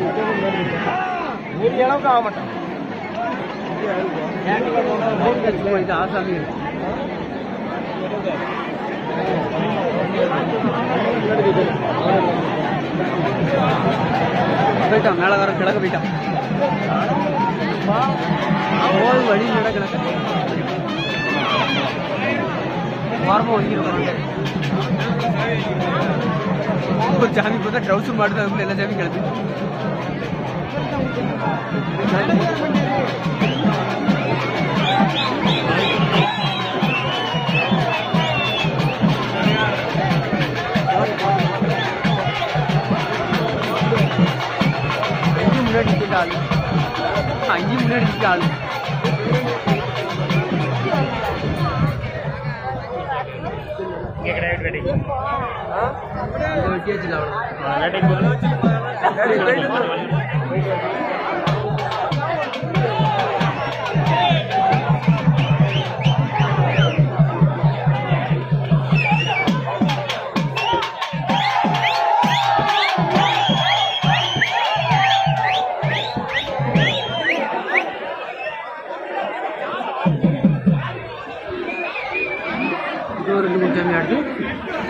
மீதி அளவுக்கு ஆக மாட்டான். இது ஆசாமி போயிட்டான். மேலகாரம் கிழக்க போயிட்டான். போது வழி நட கிழக்க வாரமாக ஒதுக்கிருப்பாங்க. ஒரு சாமி பார்த்தா ட்ரௌசர் மாட்டுது. அதுக்குள்ள எல்லா சாமியும் கிளம்பி முன்னாடி நிற்க ஆளு. அங்கேயும் முன்னாடி நிற்க ஆளு. வெட்டியாச்சு இது ஒரு 2 3 சாமி ஆட்டு